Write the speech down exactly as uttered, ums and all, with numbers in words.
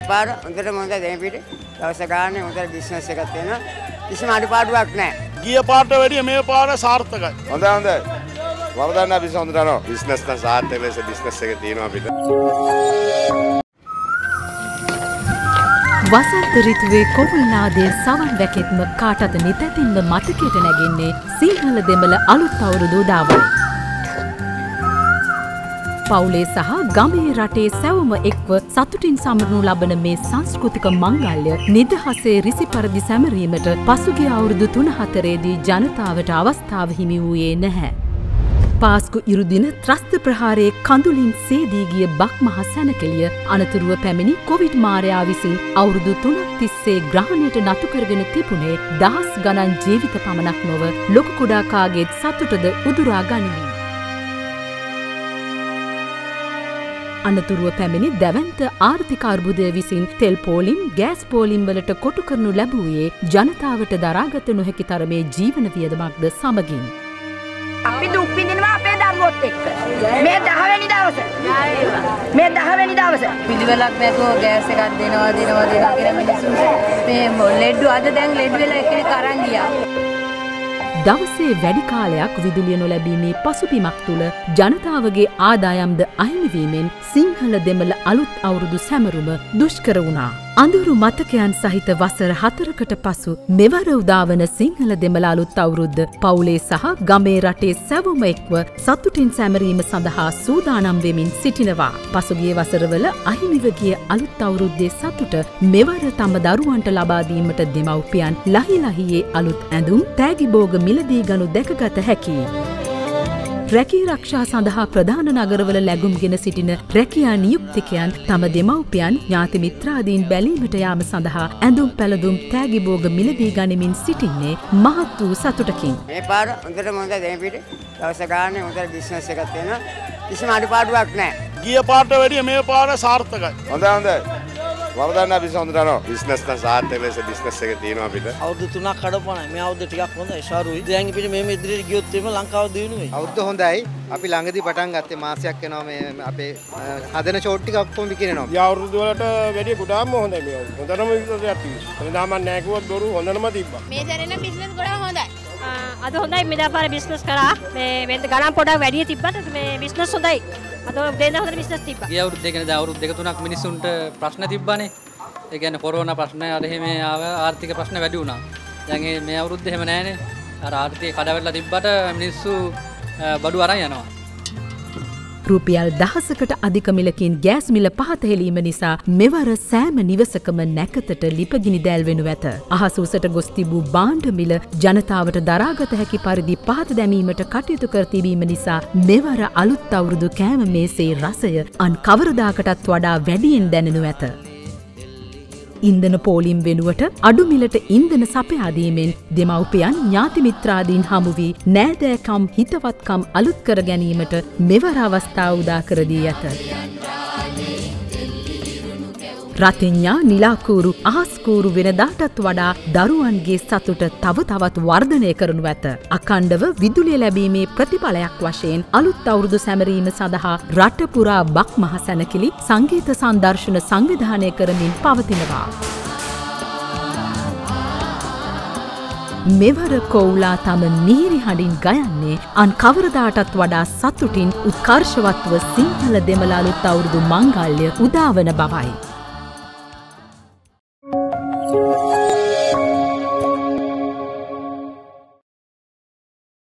පාර හොඳට මොඳ දෙන පිට දවස් ගානේ හොඳට බිස්නස් එකක් තියෙනවා. කිසිම අඩුපාඩුවක් නැහැ. ගිය පාරට වැඩිය මේ පාර සාර්ථකයි. හොඳයි හොඳයි. වරදන්න අපි හොඳට යනවා. බිස්නස් නම් සාර්ථක ලෙස බිස්නස් එක තියෙනවා අපිට. වසන්ත ඍතුවේ කොවුල්නාදයේ සවන් වැකෙත්ම කාටද නිතැතින්ම මතකයට නැගෙන්නේ සිංහල දෙමළ අලුත් අවුරුදු උදාවයි. පවුලේ සහ ගමේ රටේ සැවොම එක්ව සතුටින් සමරනු ලබන මේ සංස්කෘතික මංගල්‍ය නිදහසේ රිසි පරිදි සැමරීමට පසුගිය අවුරුදු තුන හතරේදී ජනතාවට අවස්ථාව හිමි වූයේ නැහැ. පාස්කු ඉරුදින ත්‍රස්ත ප්‍රහාරයේ කඳුලින් සේදී ගිය බක් මහ සැනකෙළිය අනතුරුව පැමිණි කොවිඩ් මාරයා විසින් අවුරුදු තුනක් තිස්සේ ග්‍රහණයට නතු කරගෙන තිබුණේ දහස් ගණන් ජීවිත පමණක් නොව ලොකු කුඩා කාගේත් සතුටද උදුරා ගනිමින්. අනතුරුව පැමිණි දැවැන්ත ආර්ථික අර්බුදය විසින් තෙල් පෝලිම් ගෑස් පෝලිම් වලට කොටු කරනු ලැබුවේ ජනතාවට දරාගත නොහැකි තරමේ ජීවන වියදමක්ද සමගින්. අපි දුක් විඳිනවා අපේ දරුවොත් එක්ක. මේ දහවෙනි දවසේ. මේ දහවෙනි දවසේ පිළිවෙලක් නැතුව ගෑස් එකක් දෙනවා දෙනවා දෙනවා කියලා මිනිස්සුන්ට මේ ලෙඩ්ඩු අද දැන් ලෙඩ් වෙලා එක්කෙනෙක් අරන් ගියා. දවසේ වැඩි කාලයක් විදුලිය නොලැබීමේ පසුබිමක් තුළ ජනතාවගේ ආදායම්ද අහිමි වීමෙන් සිංහල දෙමළ අලුත් අවුරුදු සැමරුම දුෂ්කර වුණා. අඳුරු මතකයන් සහිත වසර හතරකට පසු මෙවර උදාවන සිංහල දෙමළ අලුත් අවුරුද්ද පවුලේ සහ ගමේ රටේ සැවොම එක්ව සතුටින් සැමරීම සඳහා සූදානම් වෙමින් සිටිනවා. පසුගිය වසරවල අහිමිව ගිය අලුත් අවුරුද්දේ සතුට මෙවර තම දරුවන්ට ලබා දීමට දෙමව්පියන් ලහි ලහියේ අලුත් ඇඳුම් තෑගි භෝග මිලදී ගනු දැකගත හැකියි. රැකී රක්ෂා සඳහා ප්‍රධාන නගරවල ලැබුම්ගෙන සිටින රැකියා නියුක්තිකයන් තම දෙමව්පියන් ඥාති මිත්‍රාදීන් බැලීමට යාම සඳහා ඇඳුම් පැළඳුම් තෑගි භෝග මිලදී ගනිමින් සිටින්නේ මහත් වූ සතුටකින්. මේ පාර හොඳට මොඳ දෙන පිට දවස් ගානේ හොඳට බිස්නස් එකක් තියෙනවා. කිසිම අඩුපාඩුවක් නැහැ. ගිය පාරට වැඩිය මේ පාර සාර්ථකයි. හොඳයි හොඳයි. වරදන්න අපි හොඳට යනවා. බිස්නස් නම් සාර්ථක ලෙස බිස්නස් එක තියෙනවා අපිට. අවුරුදු තුනක් කඩපණයි. මේ අවුරුද්ද ටිකක් හොඳයි. ශාරුයි. දැන් පිට මේ ඉදිරියට ගියොත් එimhe ලංකාව දිනු වෙයි. අවුරුද්ද හොඳයි. අපි ළඟදී පටන් ගත්තේ මාසයක් යනවා මේ අපේ හදන ෂෝට් ටික ඔක්කොම විකිනෙනවා. ගිය අවුරුදු වලට වැඩිය ගොඩාක්ම හොඳයි මේ අවුරුද්ද. හොඳටම විශ්වාසයක් තිබුණා. වෙනදාම නැහැ කිව්වොත් බොරු හොඳටම තිබ්බා. මේ සැරේන බිස්නස් ගොඩාක් හොඳයි. අද හොඳයි මෙදා පාර බිස්නස් කරා. මේ වෙන ගණන් පොඩක් වැඩි තිබ්බට මේ බිස්නස් හොඳයි. අද දෙන්න හොඳ බිස්නස් තිබ්බා. ගිය අවුරුද්දේ කියන්නේ දැන් අවුරුදු දෙක තුනක් මිනිස්සුන්ට ප්‍රශ්න තිබ්බානේ. ඒ කියන්නේ කොරෝනා ප්‍රශ්න අර එහෙම ආව ආර්ථික ප්‍රශ්න වැඩි වුණා. දැන් මේ අවුරුද්දේ එහෙම නැහැනේ. අර ආර්ථිකය කඩාවැටලා තිබ්බට මිනිස්සු බඩු අරන් යනවා. රුපියල් දහසකට අධික මිලකින් ගෑස් මිල පහත හෙලීම නිසා මෙවර සෑම නිවසකම නැකතට ලිපගිනි දැල්වෙනු ඇත. අහස උසට ගොස් තිබූ භාණ්ඩ මිල ජනතාවට දරාගත හැකි පරිදි පහත දැමීමට කටයුතු කර තිබීම නිසා මෙවර අලුත් අවුරුදු කෑම මේසේ රසය අන් කවරදාකටත් වඩා වැඩියෙන් දැනෙනු ඇත. ඉන්ධන පෝලිම් වෙනුවට අඩු මිලට ඉන්ධන සපයා දීමෙන් දෙමව්පියන් ඥාති මිත්‍රාදීන් හමු වී නෑදෑකම් හිතවත්කම් අලුත් කර ගැනීමට මෙවර අවස්ථාව උදා කර දී ඇත. රතිඤ්ඤා නිලාකූරු අහස්කූරු වෙනදාටත් වඩා දරුවන්ගේ සතුට තව තවත් වර්ධනය කරනු ඇත. අඛණ්ඩව විදුලිය ලැබීමේ ප්‍රතිඵලයක් වශයෙන් අලුත් අවුරුදු සැමරීම සඳහා රට පුරා බක් මහ සැනකිලි සංගීත සංදර්ශන සංවිධානය කරමින් පවතිනවා. මෙවර කොවුලා තම මිහිරි හඬින් ගයන්නේ අන් කවරදාටත් වඩා සතුටින් උත්කර්ෂවත්ව සිංහල දෙමළ අලුත් අවුරුදු මංගල්‍ය උදාවන බවයි. Thank you.